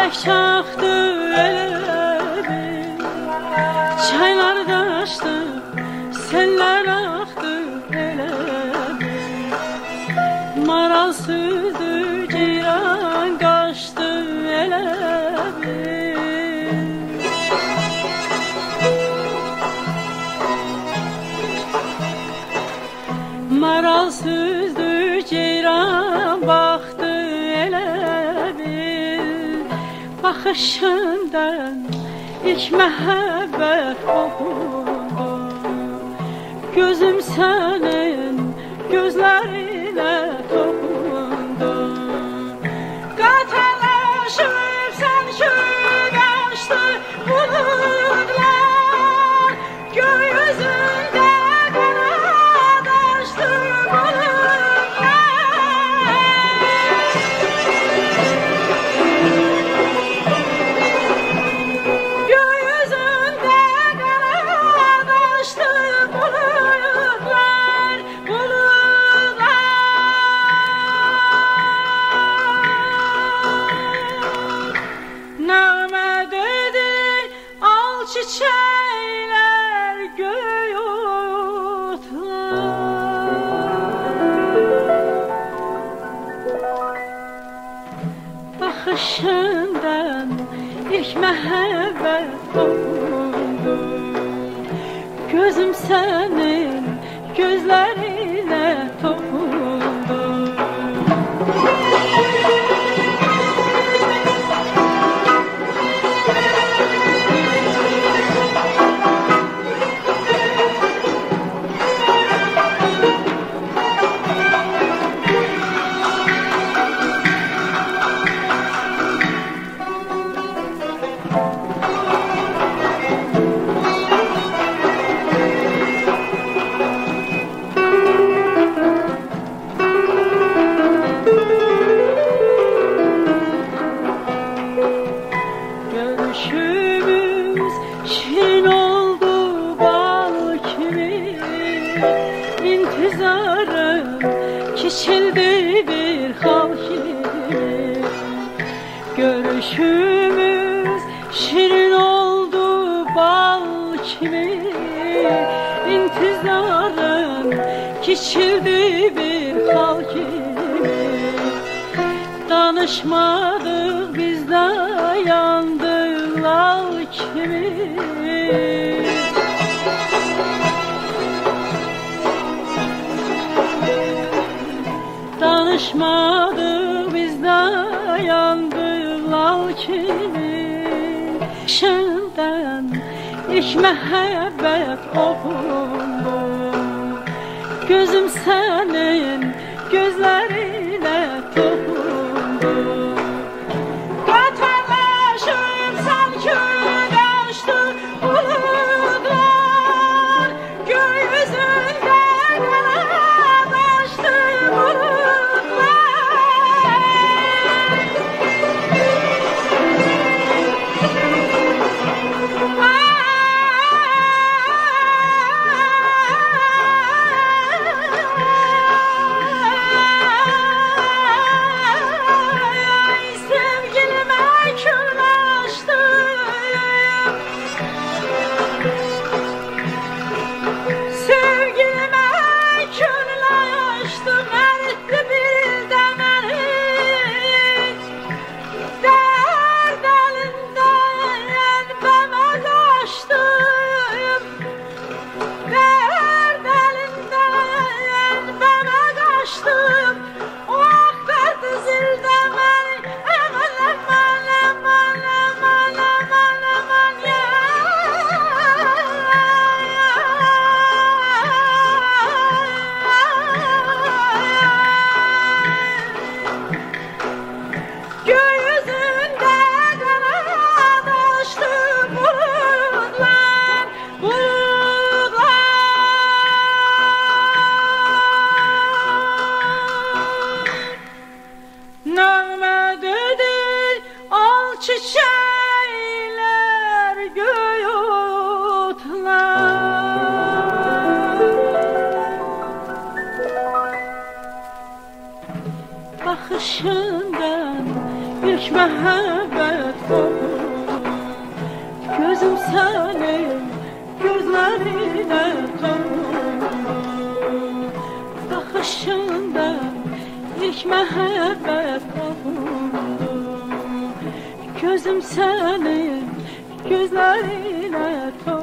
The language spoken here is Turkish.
çiçek çaktı ellerim, çaylar açtı, seller aktı ellerim. Maralsızdı ceyran kaçtı ellerim. Maralsızdı ceyran baktı ellerim. Bakışından ilk mehabbet okundu. Gözüm senin gözlerine dokundu. Qatalaşıb sanki qaçdı buludlar, gökyüzünde qanad açdı çiçekler göğe otlar. Bakışından ilk mehabbet okundu. Gözüm senin gözlerine dokundu. Görüşümüz şirin oldu bal kimi, intizarım keçildi bir hal kimi. Görüşümüz şirin oldu bal kimi, intizarım keçildi bir hal kimi. Danışmadık biz de yandık lal kimi. Danışmadık biz de yandık lal kimi. Şimdiden ilk mehabbet okundu. Gözüm senin gözlerine dokundu. Qatalaşıb sanki qaçdı buludlar, gökyüzünde qanad açdı buludlar. Çiçekler göğe otlar. Bakışından ilk mehabbet məhəbbət qopur. Gözüm sənin gözlərinə qopur. Baxışında ilk məhəbbət qopur. Gözüm sənin gözlərinə qopur.